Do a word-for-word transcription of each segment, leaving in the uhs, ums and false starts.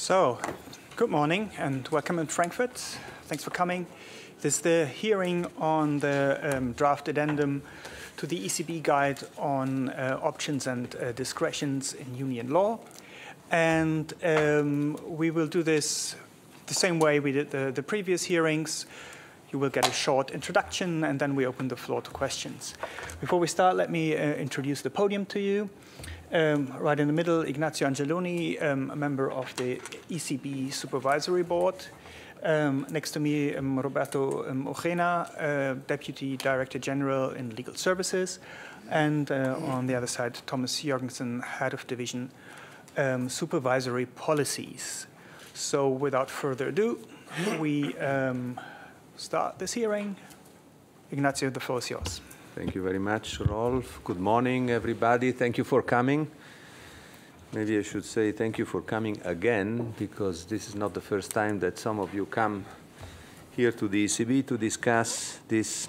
So, good morning and welcome in Frankfurt. Thanks for coming. This is the hearing on the um, draft addendum to the E C B guide on uh, options and uh, discretions in union law. And um, we will do this the same way we did the, the previous hearings. You will get a short introduction and then we open the floor to questions. Before we start, let me uh, introduce the podium to you. Um, right in the middle, Ignazio Angeloni, um, a member of the E C B Supervisory Board. Um, next to me, um, Roberto um, Ojena, uh, Deputy Director General in Legal Services. And uh, on the other side, Thomas Jorgensen, Head of Division um, Supervisory Policies. So without further ado, we um, start this hearing. Ignazio, the floor is yours. Thank you very much, Rolf. Good morning, everybody. Thank you for coming. Maybe I should say thank you for coming again, because this is not the first time that some of you come here to the E C B to discuss this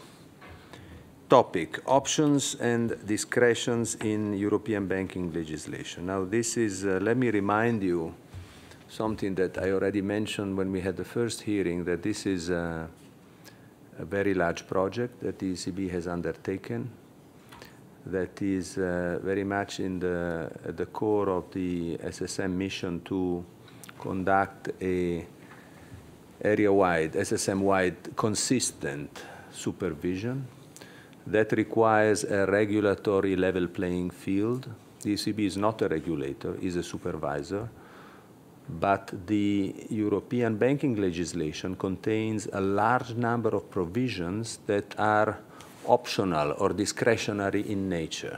topic, options and discretions in European banking legislation. Now, this is, uh, let me remind you something that I already mentioned when we had the first hearing, that this is uh, a very large project that the E C B has undertaken that is uh, very much in the, at the core of the S S M mission to conduct a area-wide, S S M-wide consistent supervision that requires a regulatory level playing field. The E C B is not a regulator, is a supervisor. But the European banking legislation contains a large number of provisions that are optional or discretionary in nature.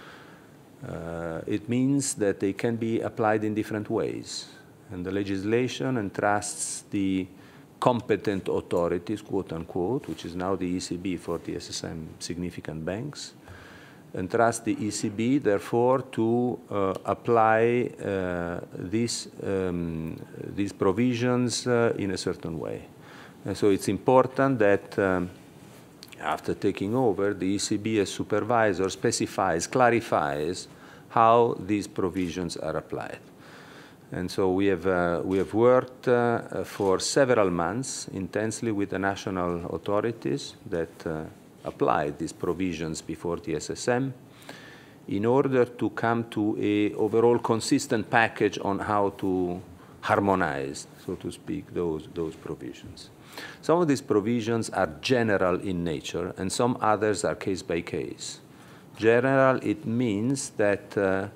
Uh, it means that they can be applied in different ways. And the legislation entrusts the competent authorities, quote unquote, which is now the E C B for the S S M significant banks, entrust the E C B, therefore, to uh, apply uh, these, um, these provisions uh, in a certain way. And so it's important that um, after taking over, the E C B as supervisor specifies, clarifies how these provisions are applied. And so we have, uh, we have worked uh, for several months intensely with the national authorities that uh, applied these provisions before the S S M in order to come to a overall consistent package on how to harmonize, so to speak, those, those provisions. Some of these provisions are general in nature and some others are case by case. General, it means that uh, uh,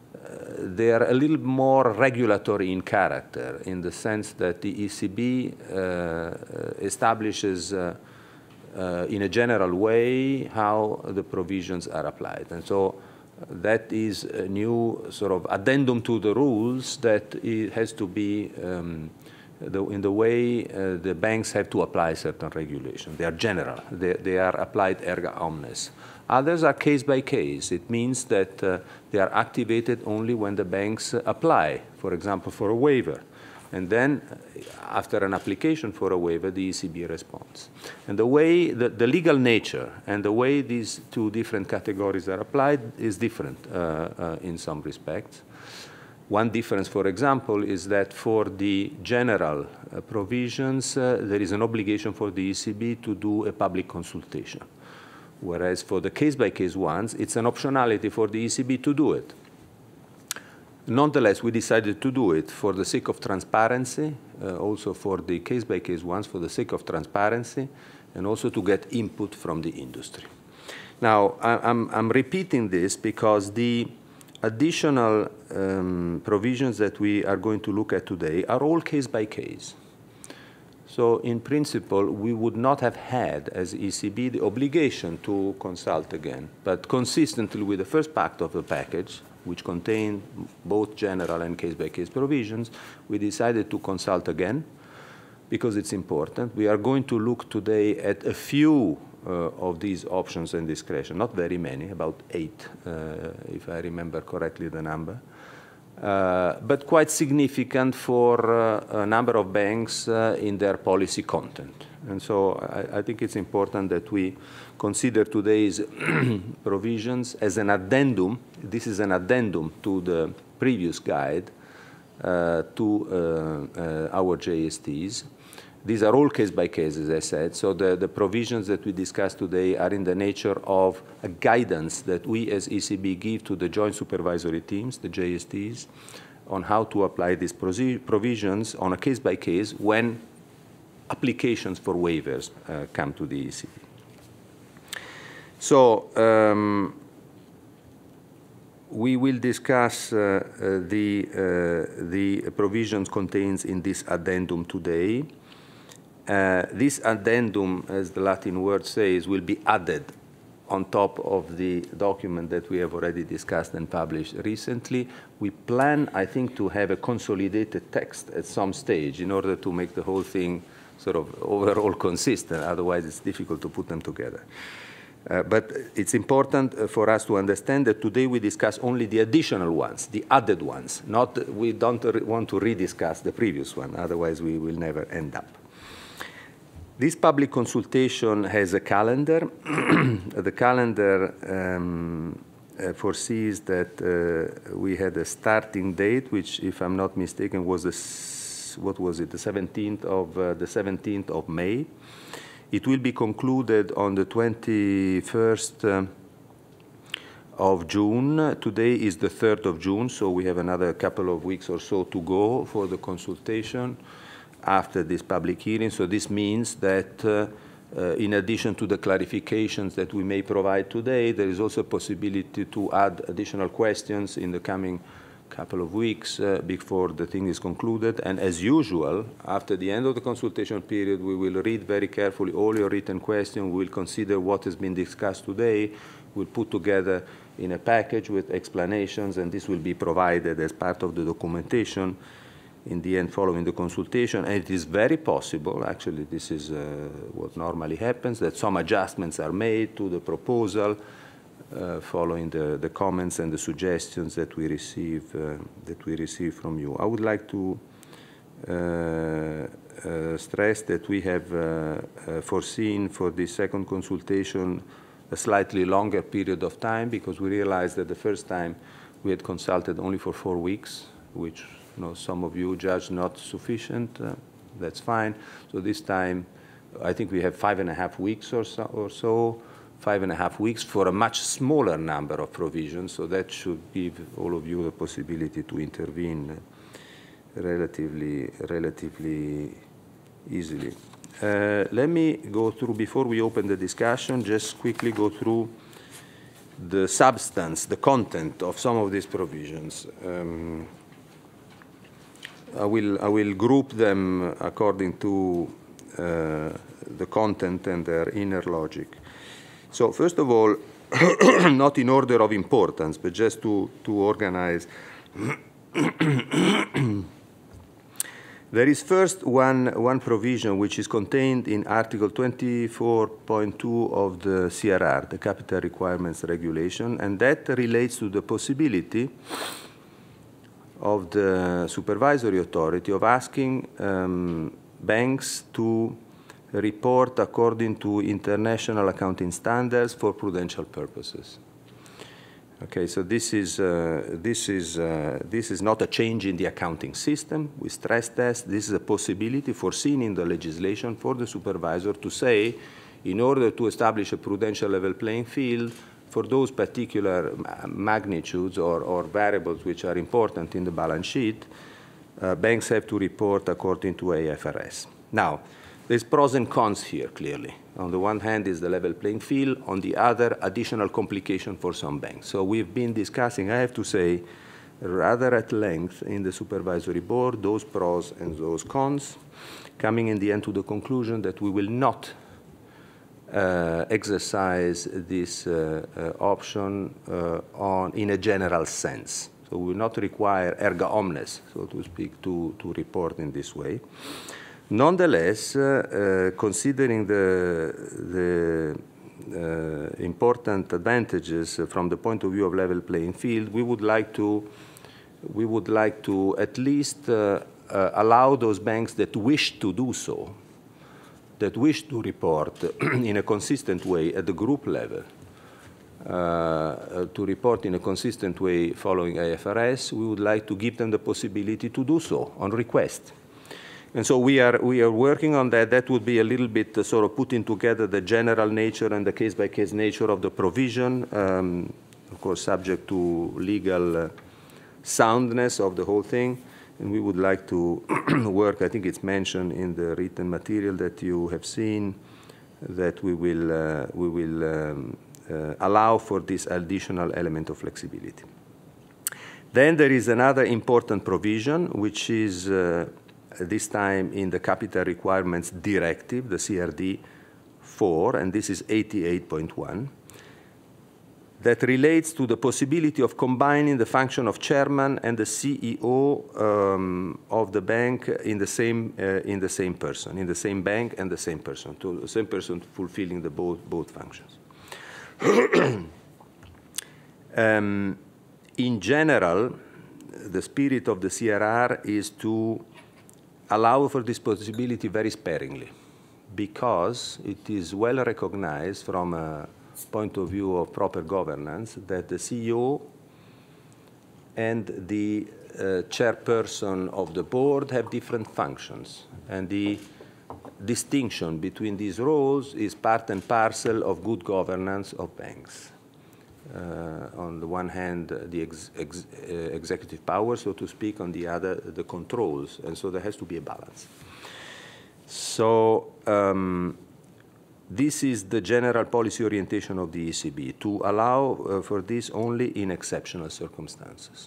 they are a little more regulatory in character, in the sense that the E C B uh, establishes uh, Uh, in a general way how the provisions are applied. And so uh, that is a new sort of addendum to the rules that it has to be um, the, in the way uh, the banks have to apply certain regulations. They are general. They, they are applied erga omnes. Others are case by case. It means that uh, they are activated only when the banks uh, apply, for example, for a waiver. And then, after an application for a waiver, the E C B responds. And the way, the, the legal nature and the way these two different categories are applied is different uh, uh, in some respects. One difference, for example, is that for the general uh, provisions, uh, there is an obligation for the E C B to do a public consultation. Whereas for the case-by-case ones, it's an optionality for the E C B to do it. Nonetheless, we decided to do it for the sake of transparency, uh, also for the case-by-case ones, for the sake of transparency, and also to get input from the industry. Now, I'm, I'm repeating this because the additional um, provisions that we are going to look at today are all case-by-case. So, in principle, we would not have had, as E C B, the obligation to consult again. But consistently with the first part of the package, which contained both general and case-by-case provisions, we decided to consult again because it's important. We are going to look today at a few uh, of these options and discretion, not very many, about eight, uh, if I remember correctly the number, uh, but quite significant for uh, a number of banks uh, in their policy content. And so I, I think it's important that we consider today's provisions as an addendum. This is an addendum to the previous guide uh, to uh, uh, our J S Ts. These are all case by case, as I said. So the, the provisions that we discussed today are in the nature of a guidance that we as E C B give to the joint supervisory teams, the J S Ts, on how to apply these provisions on a case by case when applications for waivers uh, come to the E C B. So um, we will discuss uh, uh, the, uh, the provisions contained in this addendum today. Uh, this addendum, as the Latin word says, will be added on top of the document that we have already discussed and published recently. We plan, I think, to have a consolidated text at some stage in order to make the whole thing sort of overall consistent. Otherwise, it's difficult to put them together. Uh, but it's important uh, for us to understand that today we discuss only the additional ones, the added ones. Not, we don't want to rediscuss the previous one. Otherwise, we will never end up. This public consultation has a calendar. The calendar um, uh, foresees that uh, we had a starting date, which, if I'm not mistaken, was the, what was it, the seventeenth of uh, the seventeenth of May. It will be concluded on the twenty-first uh, of June. Today is the third of June, so we have another couple of weeks or so to go for the consultation after this public hearing. So this means that uh, uh, in addition to the clarifications that we may provide today, there is also a possibility to add additional questions in the coming couple of weeks uh, before the thing is concluded. And as usual, after the end of the consultation period, we will read very carefully all your written questions. We will consider what has been discussed today. We'll put together in a package with explanations, and this will be provided as part of the documentation in the end following the consultation. And it is very possible, actually this is uh, what normally happens, that some adjustments are made to the proposal uh, following the, the comments and the suggestions that we receive uh, that we receive from you. I would like to uh, uh, stress that we have uh, uh, foreseen for this second consultation a slightly longer period of time, because we realized that the first time we had consulted only for four weeks, which you know, some of you judge not sufficient. Uh, that's fine. So this time, I think we have five and a half weeks or so, or so, five and a half weeks for a much smaller number of provisions. So that should give all of you the possibility to intervene relatively, relatively easily. Uh, let me go through, before we open the discussion, just quickly go through the substance, the content of some of these provisions. Um, I will, I will group them according to uh, the content and their inner logic. So first of all, not in order of importance, but just to, to organize, there is first one, one provision which is contained in Article twenty-four point two of the C R R, the Capital Requirements Regulation, and that relates to the possibility of the supervisory authority of asking um, banks to report according to international accounting standards for prudential purposes. Okay, so this is, uh, this is, uh, this is not a change in the accounting system. We stress test. This is a possibility foreseen in the legislation for the supervisor to say, in order to establish a prudential level playing field, for those particular magnitudes or, or variables which are important in the balance sheet, uh, banks have to report according to A F R S. Now, there's pros and cons here, clearly. On the one hand is the level playing field, on the other, additional complication for some banks. So we've been discussing, I have to say, rather at length in the supervisory board, those pros and those cons, coming in the end to the conclusion that we will not Uh, exercise this uh, uh, option uh, on, in a general sense. So we will not require erga omnes, so to speak, to, to report in this way. Nonetheless, uh, uh, considering the, the uh, important advantages from the point of view of level playing field, we would like to, we would like to at least uh, uh, allow those banks that wish to do so, that wish to report in a consistent way at the group level uh, to report in a consistent way following I F R S, we would like to give them the possibility to do so on request. And so we are, we are working on that. That would be a little bit uh, sort of putting together the general nature and the case-by-case nature of the provision, um, of course, subject to legal uh, soundness of the whole thing. And we would like to work, I think it's mentioned in the written material that you have seen, that we will, uh, we will um, uh, allow for this additional element of flexibility. Then there is another important provision, which is uh, this time in the Capital Requirements Directive, the C R D four, and this is eighty-eight point one, that relates to the possibility of combining the function of chairman and the C E O um, of the bank in the same uh, in the same person, in the same bank and the same person, to the same person fulfilling the both both functions. um, in general, the spirit of the C R R is to allow for this possibility very sparingly, because it is well recognized from a point of view of proper governance that the C E O and the uh, chairperson of the board have different functions. And the distinction between these roles is part and parcel of good governance of banks. Uh, on the one hand, the ex ex uh, executive power, so to speak, on the other, the controls. And so there has to be a balance. So um, this is the general policy orientation of the E C B, to allow uh, for this only in exceptional circumstances.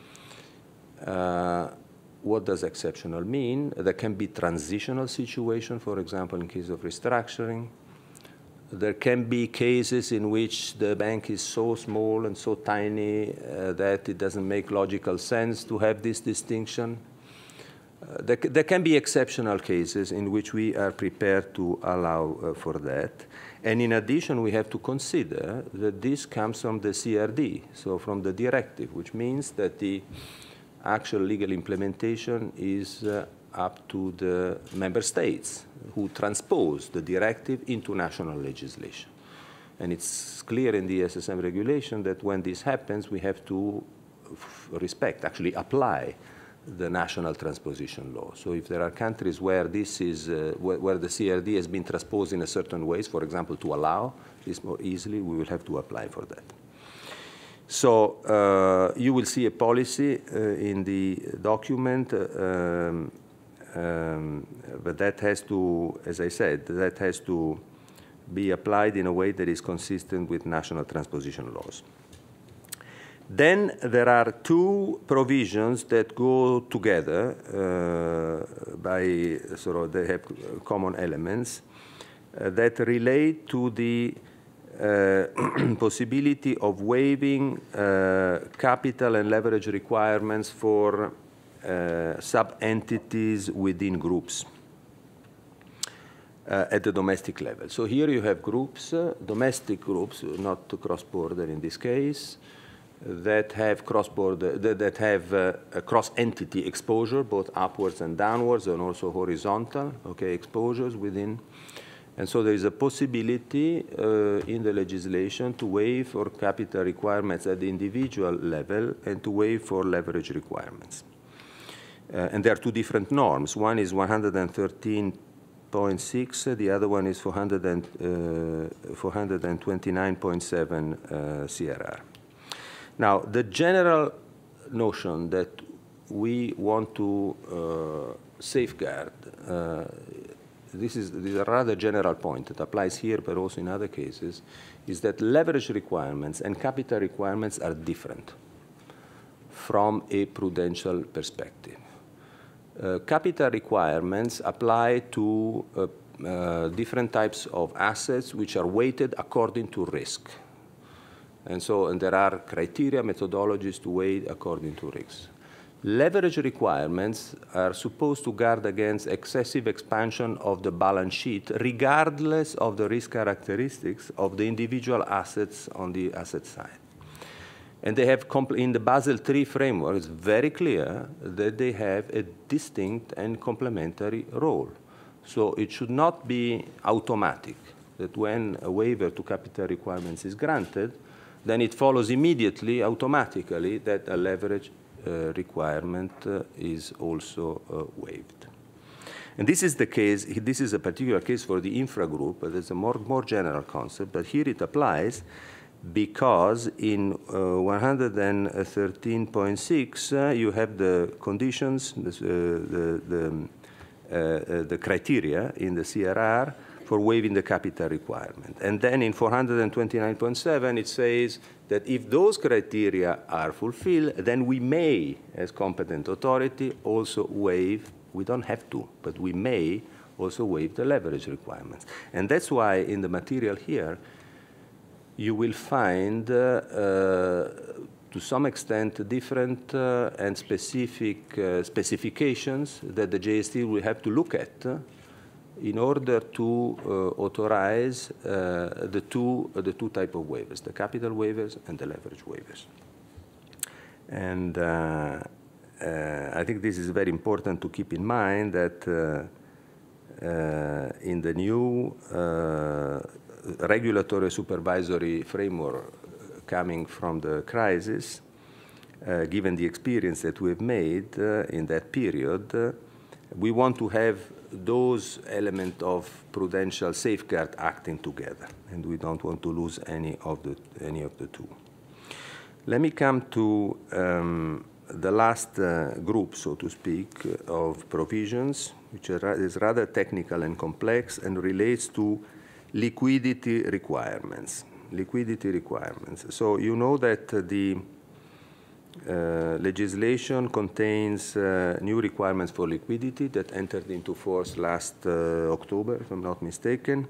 Uh, what does exceptional mean? There can be transitional situation, for example, in case of restructuring. There can be cases in which the bank is so small and so tiny uh, that it doesn't make logical sense to have this distinction. Uh, there, there can be exceptional cases in which we are prepared to allow uh, for that. And in addition, we have to consider that this comes from the C R D, so from the directive, which means that the actual legal implementation is uh, up to the member states who transpose the directive into national legislation. And it's clear in the S S M regulation that when this happens, we have to respect, actually apply the national transposition law. So if there are countries where this is, uh, where, where the C R D has been transposed in a certain ways, for example, to allow this more easily, we will have to apply for that. So uh, you will see a policy uh, in the document, uh, um, Um, but that has to, as I said, that has to be applied in a way that is consistent with national transposition laws. Then there are two provisions that go together uh, by sort of, they have common elements uh, that relate to the uh, possibility of waiving uh, capital and leverage requirements for Uh, sub-entities within groups uh, at the domestic level. So here you have groups, uh, domestic groups, not cross-border in this case, that have cross-border, that, that have uh, a cross-entity exposure, both upwards and downwards, and also horizontal, okay, exposures within. And so there is a possibility uh, in the legislation to waive for capital requirements at the individual level and to waive for leverage requirements. Uh, and there are two different norms. One is one hundred thirteen point six, the other one is four hundred twenty-nine point seven uh, C R R. Now, the general notion that we want to uh, safeguard, uh, this, is, this is a rather general point that applies here but also in other cases, is that leverage requirements and capital requirements are different from a prudential perspective. Uh, capital requirements apply to uh, uh, different types of assets which are weighted according to risk. And so and there are criteria, methodologies to weigh according to risks. Leverage requirements are supposed to guard against excessive expansion of the balance sheet regardless of the risk characteristics of the individual assets on the asset side. And they have, in the Basel three framework, it's very clear that they have a distinct and complementary role. So it should not be automatic that when a waiver to capital requirements is granted, then it follows immediately, automatically, that a leverage uh, requirement uh, is also uh, waived. And this is the case, this is a particular case for the infra group, but it's a more, more general concept, but here it applies because in uh, one hundred thirteen point six uh, you have the conditions, the, uh, the, the, uh, uh, the criteria in the C R R for waiving the capital requirement. And then in four hundred twenty-nine point seven it says that if those criteria are fulfilled, then we may, as competent authority, also waive, we don't have to, but we may also waive the leverage requirements. And that's why in the material here, you will find, uh, uh, to some extent, different uh, and specific uh, specifications that the J S T will have to look at uh, in order to uh, authorize uh, the two uh, the two type of waivers, the capital waivers and the leverage waivers. And uh, uh, I think this is very important to keep in mind that uh, uh, in the new uh, regulatory supervisory framework coming from the crisis, uh, given the experience that we've made uh, in that period, uh, we want to have those elements of prudential safeguard acting together, and we don't want to lose any of the, any of the two. Let me come to um, the last uh, group, so to speak, of provisions, which are, is rather technical and complex and relates to liquidity requirements. Liquidity requirements. So you know that uh, the uh, legislation contains uh, new requirements for liquidity that entered into force last uh, October, if I'm not mistaken.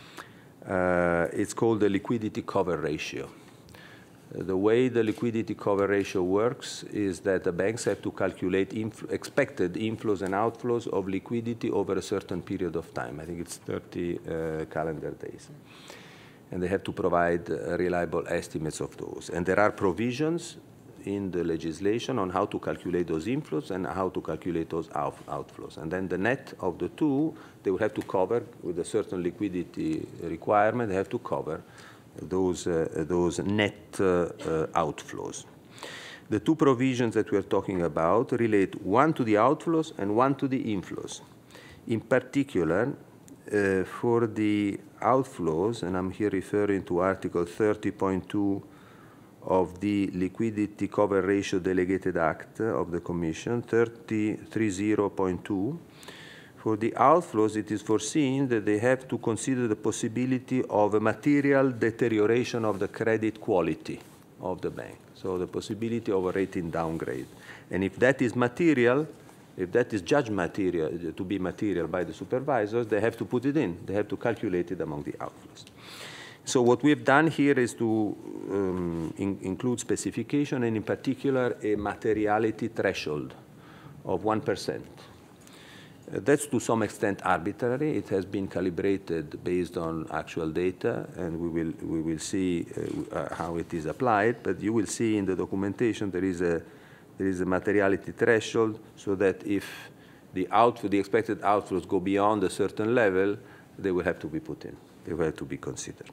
Uh, it's called the liquidity cover ratio. The way the liquidity cover ratio works is that the banks have to calculate infl expected inflows and outflows of liquidity over a certain period of time. I think it's thirty uh, calendar days. And they have to provide uh, reliable estimates of those. And there are provisions in the legislation on how to calculate those inflows and how to calculate those out outflows. And then the net of the two, they will have to cover with a certain liquidity requirement, they have to cover those, uh, those net uh, uh, outflows. The two provisions that we are talking about relate one to the outflows and one to the inflows. In particular, uh, for the outflows, and I'm here referring to Article thirty point two of the Liquidity Cover Ratio Delegated Act of the Commission, thirty point two, for the outflows, it is foreseen that they have to consider the possibility of a material deterioration of the credit quality of the bank, so the possibility of a rating downgrade. And if that is material, if that is judged material, to be material by the supervisors, they have to put it in. They have to calculate it among the outflows. So what we've done here is to um, in include specification, and in particular, a materiality threshold of one percent. Uh, that's to some extent arbitrary. It has been calibrated based on actual data, and we will, we will see uh, uh, how it is applied. But you will see in the documentation there is a, there is a materiality threshold, so that if the, outflow, the expected outflows go beyond a certain level, they will have to be put in. They will have to be considered.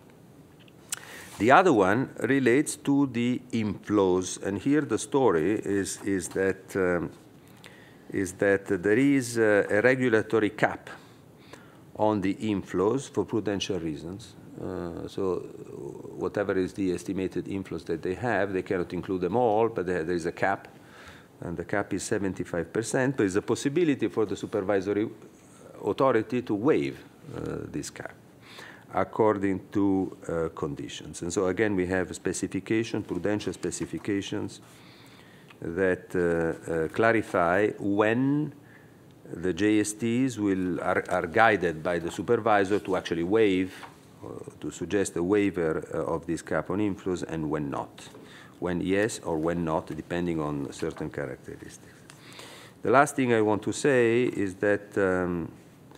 The other one relates to the inflows, and here the story is, is that um, is that there is a, a regulatory cap on the inflows for prudential reasons. Uh, so whatever is the estimated inflows that they have, they cannot include them all, but there, there is a cap, and the cap is seventy-five percent. There is a possibility for the supervisory authority to waive uh, this cap according to uh, conditions. And so again, we have a specification, prudential specifications, that uh, uh, clarify when the J S Ts will, are, are guided by the supervisor to actually waive, uh, to suggest a waiver uh, of this cap on inflows, and when not. When yes or when not, depending on certain characteristics. The last thing I want to say is that um,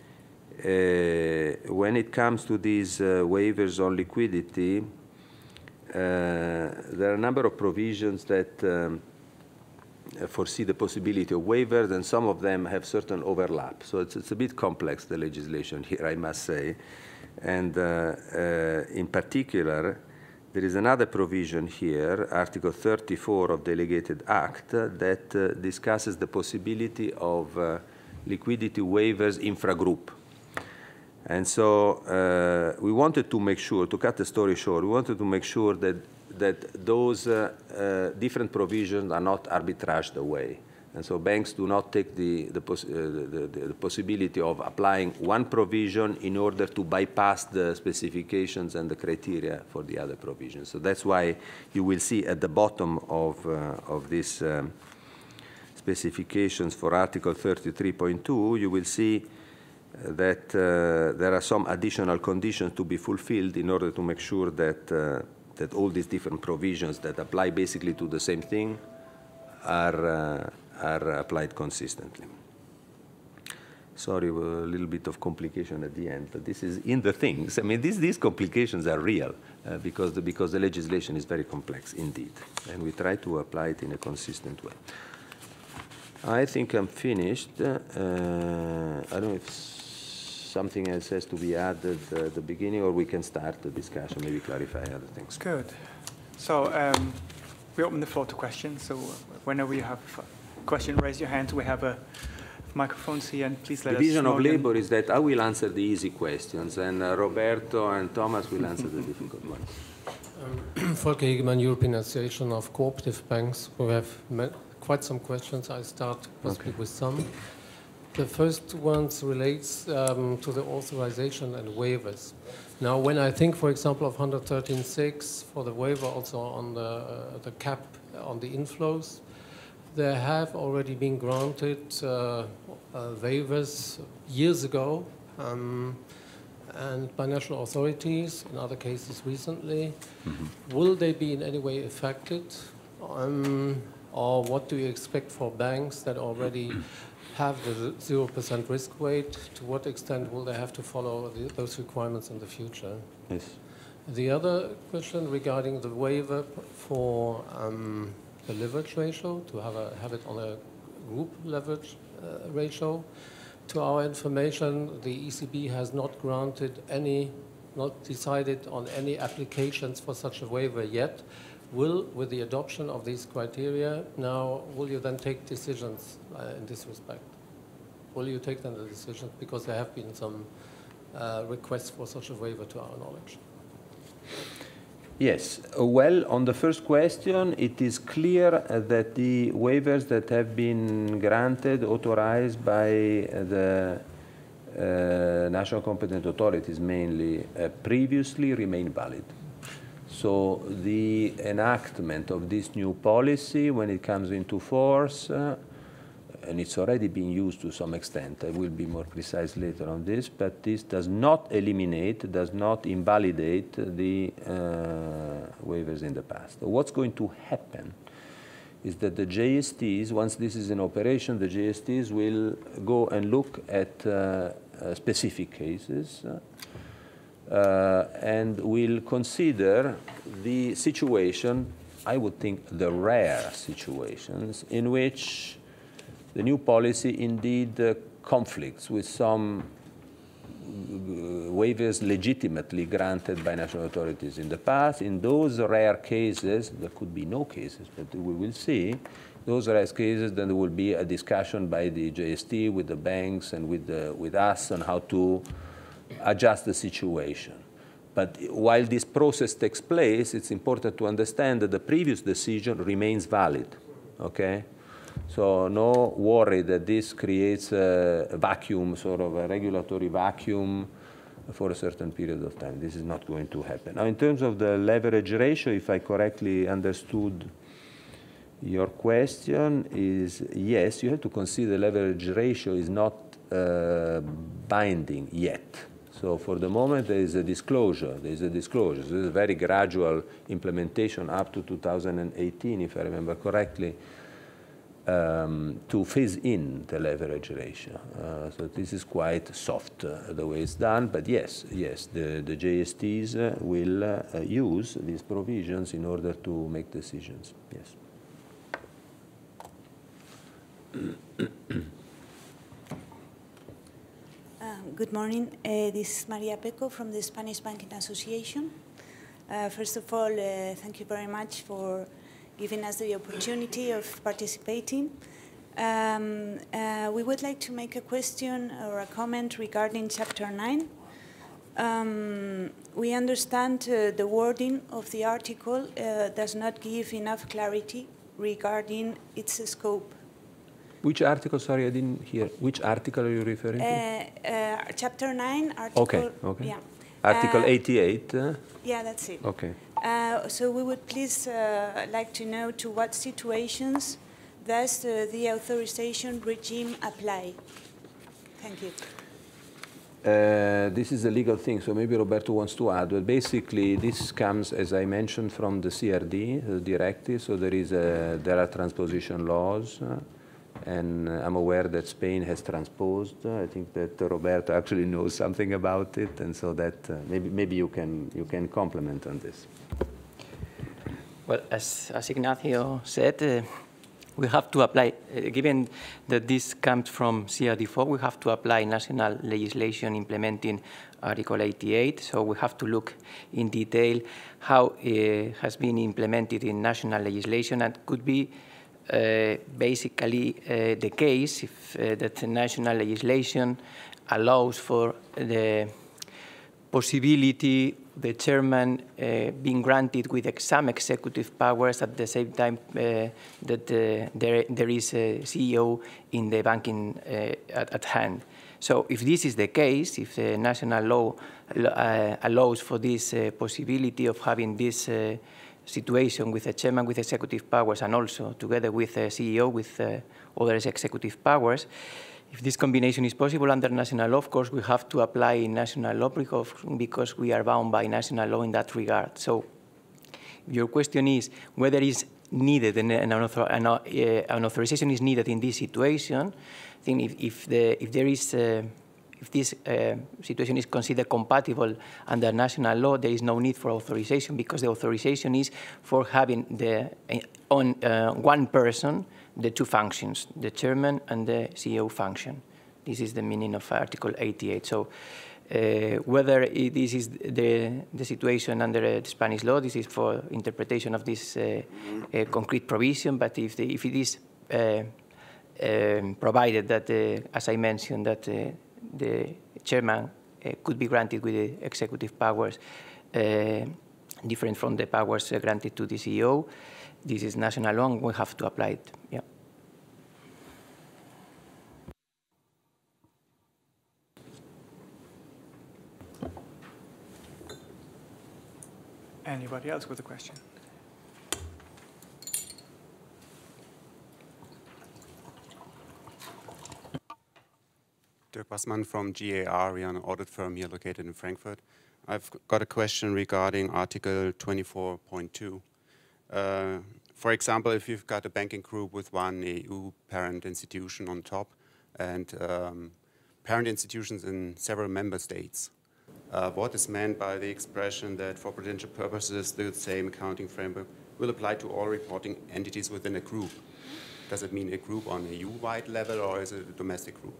uh, when it comes to these uh, waivers on liquidity, uh, there are a number of provisions that um, foresee the possibility of waivers, and some of them have certain overlap. So it's, it's a bit complex, the legislation here, I must say. And uh, uh, in particular, there is another provision here, Article thirty-four of Delegated Act, uh, that uh, discusses the possibility of uh, liquidity waivers infragroup. And so uh, we wanted to make sure, to cut the story short, we wanted to make sure that, that those uh, uh, different provisions are not arbitraged away. And so banks do not take the, the, poss uh, the, the, the possibility of applying one provision in order to bypass the specifications and the criteria for the other provisions. So that's why you will see at the bottom of, uh, of these um, specifications for Article thirty-three point two, you will see that uh, there are some additional conditions to be fulfilled in order to make sure that, uh, that all these different provisions that apply basically to the same thing are, uh, are applied consistently. Sorry, a little bit of complication at the end, but this is in the things. I mean, these, these complications are real uh, because, the, because the legislation is very complex indeed, and we try to apply it in a consistent way. I think I'm finished. Uh, I don't know if something else has to be added at the beginning, or we can start the discussion, maybe clarify other things. Good. So um, we open the floor to questions. So whenever you have a question, raise your hand. We have a microphones here, and please let us know. Division of labor is that I will answer the easy questions, and uh, Roberto and Thomas will answer the difficult ones. Um, Volker Hegemann, European Association of Cooperative Banks. We have met quite some questions. I start possibly okay. with some. The first one relates um, to the authorization and waivers. Now, when I think, for example, of one hundred thirteen point six for the waiver also on the, uh, the cap on the inflows, there have already been granted uh, uh, waivers years ago um, and by national authorities, in other cases recently. Mm-hmm. Will they be in any way affected? Um, or what do you expect for banks that already have the zero percent risk weight? To what extent will they have to follow the, those requirements in the future? Yes. The other question regarding the waiver for um, the leverage ratio, to have, a, have it on a group leverage uh, ratio. To our information, the E C B has not granted any, not decided on any applications for such a waiver yet. Will, with the adoption of these criteria, now will you then take decisions uh, in this respect? Will you take then the decisions? Because there have been some uh, requests for such a waiver to our knowledge. Yes. Well, on the first question, it is clear uh, that the waivers that have been granted, authorized by uh, the uh, national competent authorities mainly, uh, previously remain valid. So the enactment of this new policy, when it comes into force, uh, and it's already being used to some extent, I will be more precise later on this, but this does not eliminate, does not invalidate the uh, waivers in the past. So what's going to happen is that the J S Ts, once this is in operation, the J S Ts will go and look at uh, uh, specific cases uh, Uh, and will consider the situation, I would think the rare situations, in which the new policy indeed uh, conflicts with some uh, waivers legitimately granted by national authorities in the past. In those rare cases, there could be no cases, but we will see, those rare cases, then there will be a discussion by the J S T with the banks and with, the, with us on how to adjust the situation. But while this process takes place, it's important to understand that the previous decision remains valid, okay? So no worry that this creates a vacuum, sort of a regulatory vacuum for a certain period of time. This is not going to happen. Now, in terms of the leverage ratio, if I correctly understood your question, is yes, you have to consider the leverage ratio is not uh, binding yet. So for the moment, there is a disclosure. There is a disclosure. So there's a very gradual implementation up to two thousand eighteen, if I remember correctly, um, to phase in the leverage ratio. Uh, so this is quite soft, uh, the way it's done. But yes, yes, the, the J S Ts uh, will uh, use these provisions in order to make decisions. Yes. Good morning. Uh, this is Maria Peco from the Spanish Banking Association. Uh, first of all, uh, thank you very much for giving us the opportunity of participating. Um, uh, we would like to make a question or a comment regarding Chapter nine. Um, we understand uh, the wording of the article uh, does not give enough clarity regarding its scope. Which article? Sorry, I didn't hear. Which article are you referring to? Uh, uh, chapter nine, article... Okay, okay. Yeah. Article uh, eighty-eight? Uh? Yeah, that's it. Okay. Uh, so we would please uh, like to know to what situations does uh, the authorization regime apply? Thank you. Uh, this is a legal thing, so maybe Roberto wants to add. But basically, this comes, as I mentioned, from the C R D, the directive. So there is a, there are transposition laws, uh, and uh, I'm aware that Spain has transposed. Uh, I think that uh, Roberto actually knows something about it, and so that uh, maybe maybe you can you can comment on this. Well, as, as Ignacio said, uh, we have to apply, uh, given that this comes from C R D four, we have to apply national legislation implementing Article eighty-eight. So we have to look in detail how it has been implemented in national legislation, and could be uh, basically uh, the case if uh, that the national legislation allows for the possibility the chairman uh, being granted with some executive powers at the same time uh, that uh, there, there is a C E O in the banking uh, at, at hand. So if this is the case, if the national law uh, allows for this uh, possibility of having this uh, situation with a chairman with executive powers and also together with a C E O with uh, other executive powers, if this combination is possible under national law, of course, we have to apply national law because, because we are bound by national law in that regard. So your question is whether is needed an, an, author, an, uh, an authorization is needed in this situation. I think if, if, the, if there is, uh, if this uh, situation is considered compatible under national law, there is no need for authorization because the authorization is for having the uh, on uh, one person the two functions, the chairman and the C E O function. This is the meaning of Article eighty-eight. So uh, whether it, this is the, the situation under uh, the Spanish law, this is for interpretation of this uh, uh, concrete provision, but if, the, if it is uh, um, provided that, uh, as I mentioned, that uh, the chairman uh, could be granted with the executive powers uh, different from the powers uh, granted to the C E O, this is national law, and we have to apply it. Yeah. Anybody else with a question? Dirk Bassmann from G A R. We are an audit firm here located in Frankfurt. I've got a question regarding Article twenty-four point two. Uh, for example, if you've got a banking group with one E U parent institution on top and um, parent institutions in several member states, uh, what is meant by the expression that for prudential purposes the same accounting framework will apply to all reporting entities within a group? Does it mean a group on a E U-wide level or is it a domestic group?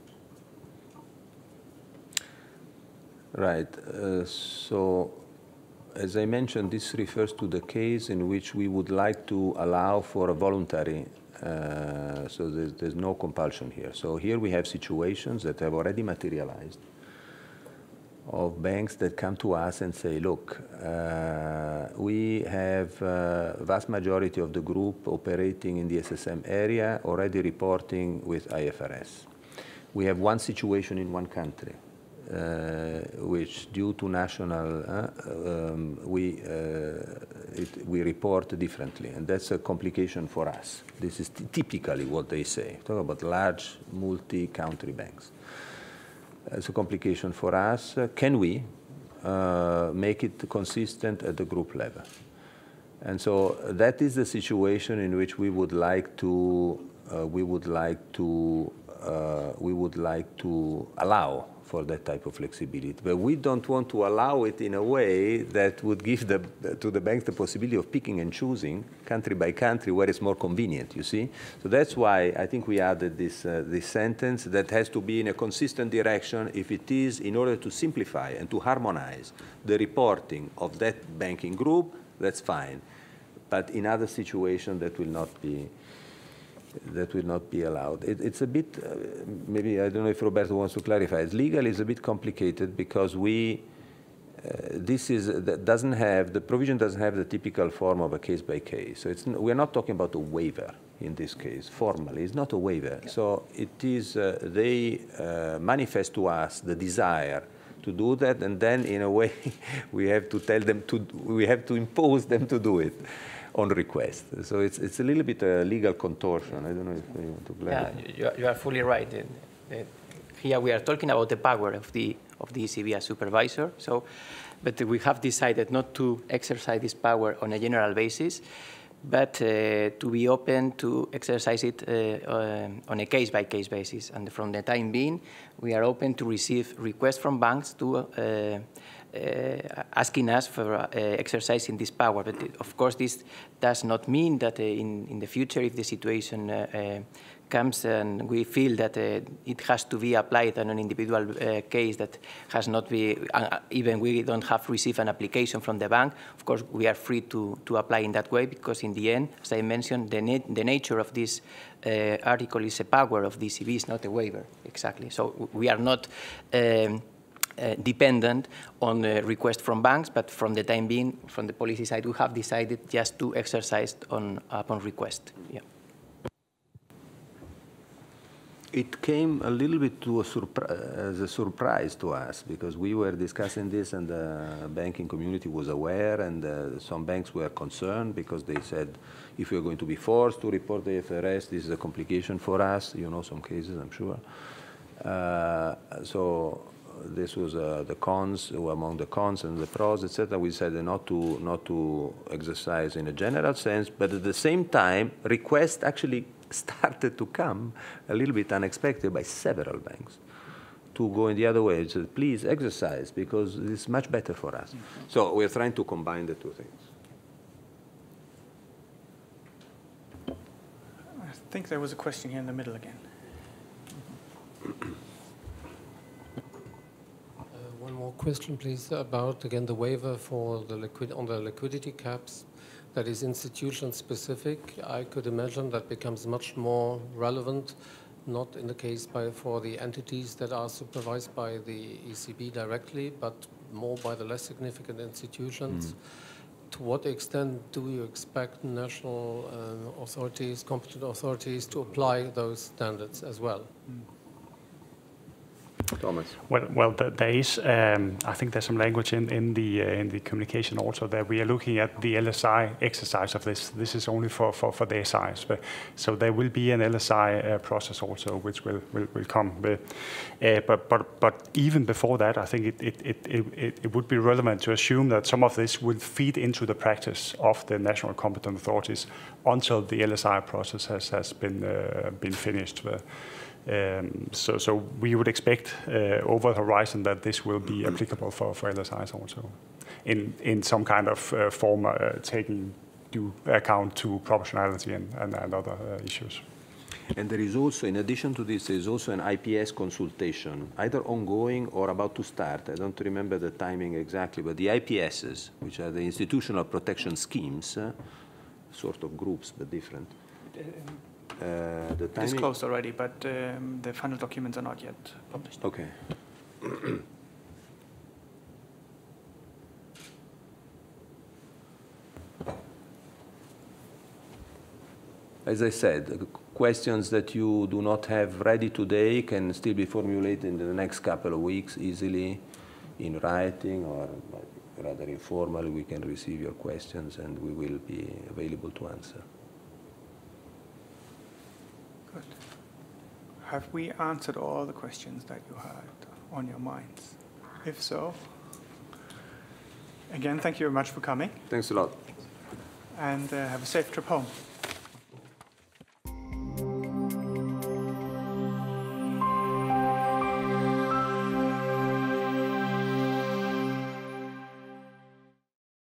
Right. Uh, so, as I mentioned, this refers to the case in which we would like to allow for a voluntary, uh, so there's, there's no compulsion here. So here we have situations that have already materialized of banks that come to us and say, look, uh, we have a vast majority of the group operating in the S S M area already reporting with I F R S. We have one situation in one country. Uh, which, due to national, uh, um, we uh, it, we report differently, and that's a complication for us. This is typically what they say. Talk about large multi-country banks. It's a complication for us. Uh, can we uh, make it consistent at the group level? And so that is the situation in which we would like to uh, we would like to uh, we would like to allow for that type of flexibility. But we don't want to allow it in a way that would give the, to the banks the possibility of picking and choosing country by country where it's more convenient, you see? So that's why I think we added this, uh, this sentence that has to be in a consistent direction if it is in order to simplify and to harmonize the reporting of that banking group, that's fine. But in other situations, that will not be that will not be allowed. It, it's a bit, uh, maybe, I don't know if Roberto wants to clarify. It's legal is a bit complicated because we, uh, this is, that doesn't have, the provision doesn't have the typical form of a case by case. So it's, we're not talking about a waiver in this case, formally. It's not a waiver. Okay. So it is, uh, they uh, manifest to us the desire to do that, and then in a way we have to tell them to, we have to impose them to do it on request. So it's, it's a little bit a legal contortion. I don't know if you want to clarify. Yeah, you are, you are fully right. Here we are talking about the power of the, of the E C B as supervisor. So, but we have decided not to exercise this power on a general basis, but uh, to be open to exercise it uh, uh, on a case-by-case basis. And from the time being, we are open to receive requests from banks to uh, Uh, asking us for uh, exercising this power. But it, of course, this does not mean that uh, in, in the future, if the situation uh, uh, comes and we feel that uh, it has to be applied on an individual uh, case that has not been, uh, even we don't have received an application from the bank, of course, we are free to, to apply in that way, because in the end, as I mentioned, the, na the nature of this uh, article is a power of the E C B, it's not a waiver, exactly. So we are not um, Uh, dependent on the request from banks, but from the time being, from the policy side, we have decided just to exercise on upon request. Yeah. It came a little bit to a as a surprise to us, because we were discussing this and the banking community was aware, and uh, some banks were concerned because they said, if we're going to be forced to report the I F R S, this is a complication for us. You know some cases, I'm sure. Uh, so. This was uh, the cons, among the cons and the pros, et cetera. We said not to not to exercise in a general sense, but at the same time, requests actually started to come a little bit unexpected by several banks to go in the other way. It said, please exercise because it's much better for us. Mm-hmm. So we're trying to combine the two things. I think there was a question here in the middle again. One more question, please, about, again, the waiver for the liquid on the liquidity caps. That is institution-specific. I could imagine that becomes much more relevant, not in the case by, for the entities that are supervised by the E C B directly, but more by the less significant institutions. Mm. To what extent do you expect national uh, authorities, competent authorities, to apply those standards as well? Mm. Thomas. Well, well, there is. Um, I think there's some language in in the uh, in the communication also that we are looking at the L S I exercise of this. This is only for for for the S Is, but so there will be an L S I uh, process also, which will will, will come. With, uh, but but but even before that, I think it it, it it it would be relevant to assume that some of this will feed into the practice of the national competent authorities until the L S I process has has been uh, been finished. Uh, Um, so, so we would expect uh, over the horizon that this will be applicable for, for L S Is also, in in some kind of uh, form, uh, taking due account to proportionality and, and, and other uh, issues. And there is also, in addition to this, there is also an I P S consultation, either ongoing or about to start. I don't remember the timing exactly, but the I P Ss, which are the institutional protection schemes, uh, sort of groups but different. Uh, the timing? Disclosed already, but um, the final documents are not yet published. Okay. As I said, questions that you do not have ready today can still be formulated in the next couple of weeks easily in writing, or rather informally we can receive your questions and we will be available to answer. Have we answered all the questions that you had on your minds? If so, again, thank you very much for coming. Thanks a lot. And uh, have a safe trip home.